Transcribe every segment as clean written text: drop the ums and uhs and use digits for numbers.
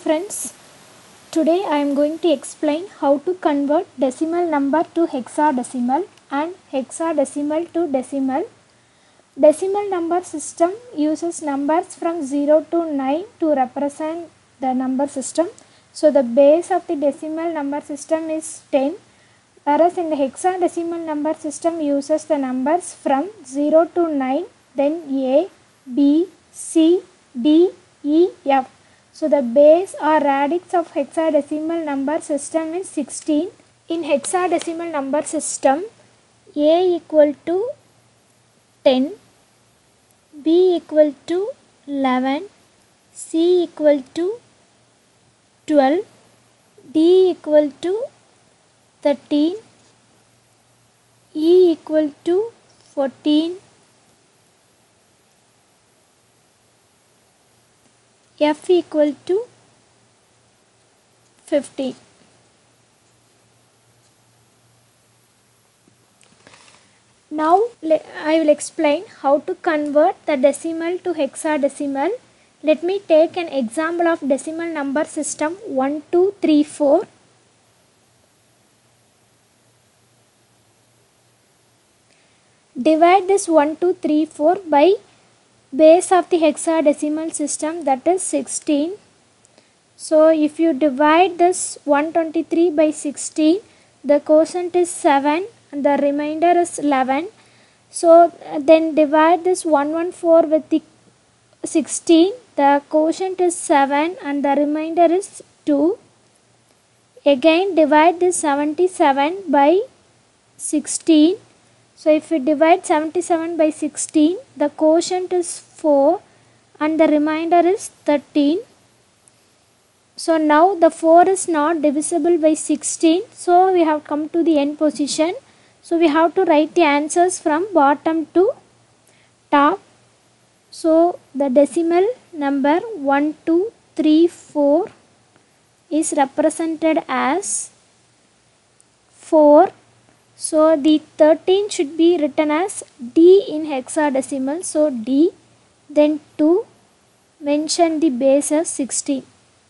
Friends, today I am going to explain how to convert decimal number to hexadecimal and hexadecimal to decimal. Decimal number system uses numbers from 0 to 9 to represent the number system. So the base of the decimal number system is 10, whereas in the hexadecimal number system uses the numbers from 0 to 9, then A, B, C, D, E, F. So the base or radix of hexadecimal number system is 16. In hexadecimal number system, A equal to 10, B equal to 11, C equal to 12, D equal to 13, E equal to 14, F equal to 15. Now I will explain how to convert the decimal to hexadecimal. Let me take an example of decimal number system 1, 2, 3, 4. Divide this 1, 2, 3, 4 by base of the hexadecimal system, that is 16. So if you divide this 123 by 16, the quotient is 7 and the remainder is 11. So then divide this 114 with the 16, the quotient is 7 and the remainder is 2. Again divide this 77 by 16. So if we divide 77 by 16, the quotient is 4 and the remainder is 13. So now the 4 is not divisible by 16. So we have come to the end position. So we have to write the answers from bottom to top. So the decimal number 1, 2, 3, 4 is represented as 4. So the 13 should be written as D in hexadecimal. So D, then 2, mention the base as 16.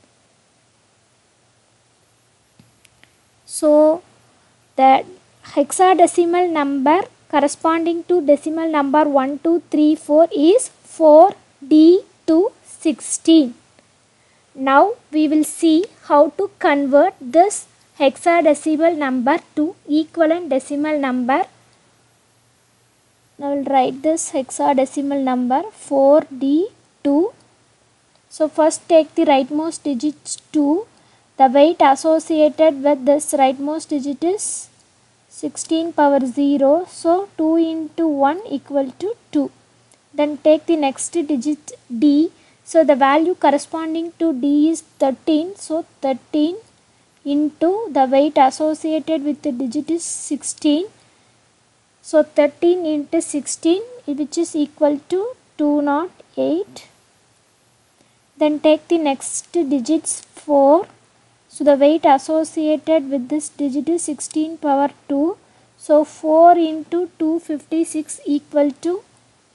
So the hexadecimal number corresponding to decimal number 1, 2, 3, 4 is 4D to 16. Now we will see how to convert this hexadecimal number to equivalent decimal number. Now I will write this hexadecimal number 4D2. So first take the rightmost digit 2. The weight associated with this rightmost digit is 16 power 0. So 2 into 1 equal to 2. Then take the next digit D. So the value corresponding to D is 13. So 13 into the weight associated with the digit is 16. So 13 into 16, which is equal to 208. Then take the next digits 4. So the weight associated with this digit is 16 power 2. So 4 into 256 equal to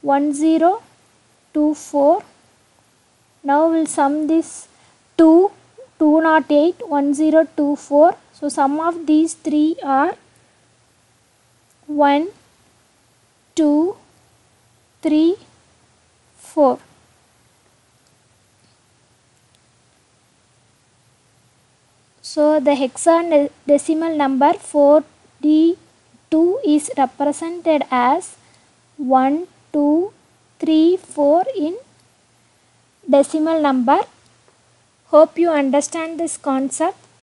1024. Now we'll sum this 208, 1024. So sum of these three are 1, 2, 3, 4. So the hexadecimal number 4D2 is represented as 1, 2, 3, 4 in decimal number. Hope you understand this concept.